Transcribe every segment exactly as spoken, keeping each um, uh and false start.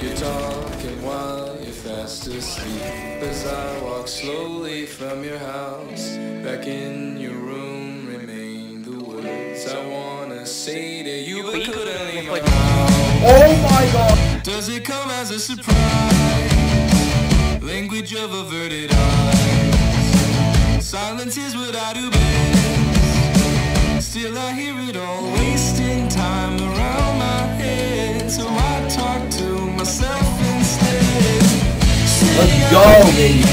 you're talking while you're fast asleep. As I walk slowly from your house, back in your room remain the words I wanna say to you, but couldn't leave my mouth. Oh my god! Does it come as a surprise? Language of averted eyes. Silence is what I do best. Still I hear it all, wasting time around my head. So I talk to myself instead. Let's go, baby.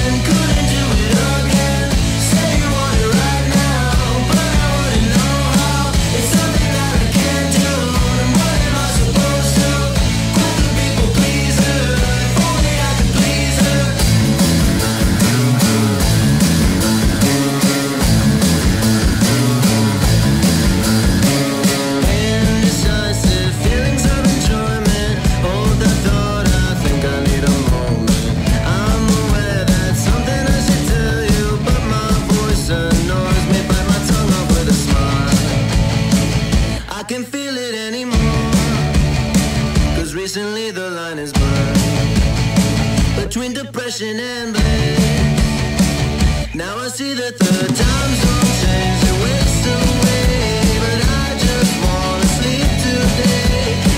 Recently the line is blurred between depression and bliss. Now I see that the time zone changed, it waits away, but I just wanna sleep today.